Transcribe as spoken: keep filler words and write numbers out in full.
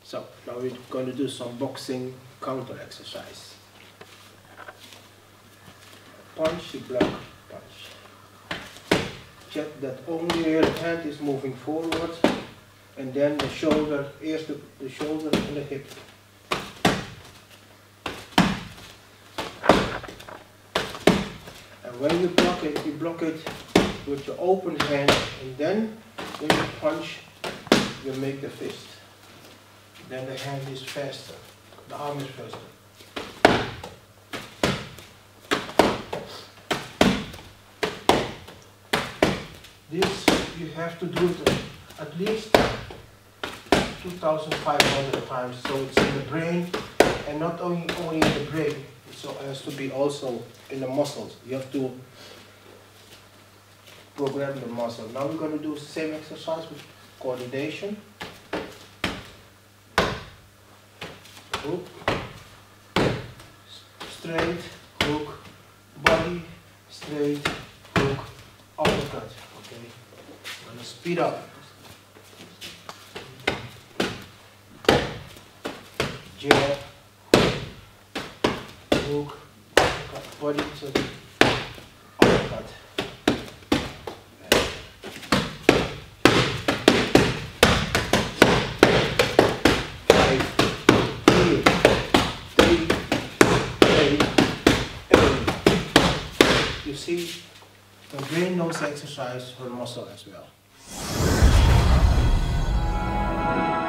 So now we're going to do some boxing counter exercise. Punch, block, punch. Check that only your hand is moving forward, and then the shoulder, eerst the, the shoulder and the hip. And when you block it, you block it with your open hand, and then when you punch, you make the fist. Then the hand is faster, the arm is faster. This you have to do it at least two thousand five hundred times, so it's in the brain, and not only only in the brain, so it has to be also in the muscles. You have to program the muscle. Now we're going to do the same exercise with coordination. Hook, straight, hook, body, straight, hook, uppercut. Okay, I'm going to speed up. Jab, hook, uppercut, body, so uppercut. You see, the brain knows exercise her muscle as well.